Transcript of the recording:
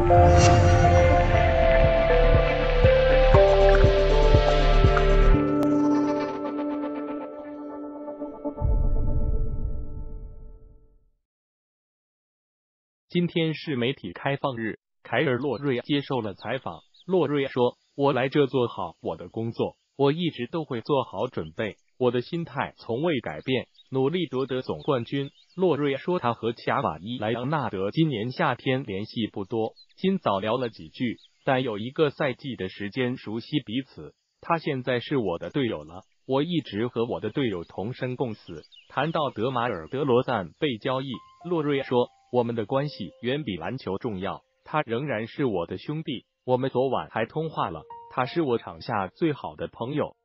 今天是媒体开放日，凯尔·洛瑞接受了采访。洛瑞说：“我来这做好我的工作，我一直都会做好准备，我的心态从未改变，努力夺得总冠军。”洛瑞说，他和卡瓦伊·莱昂纳德今年夏天联系不多，今早聊了几句，但有一个赛季的时间熟悉彼此。他现在是我的队友了，我一直和我的队友同生共死。谈到德马尔·德罗赞被交易，洛瑞说：“我们的关系远比篮球重要，他仍然是我的兄弟，我们昨晚还通话了，他是我场下最好的朋友。”